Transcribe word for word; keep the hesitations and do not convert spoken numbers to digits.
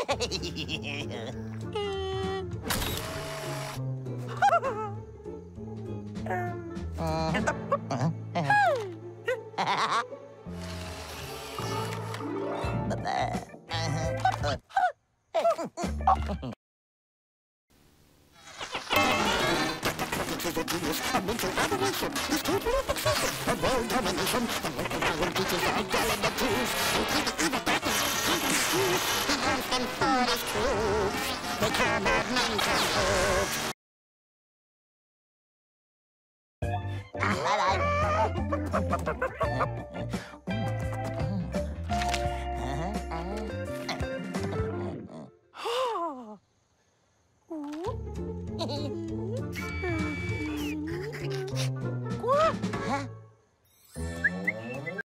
Domination, this total of success, a world domination, and what the power teaches our talent to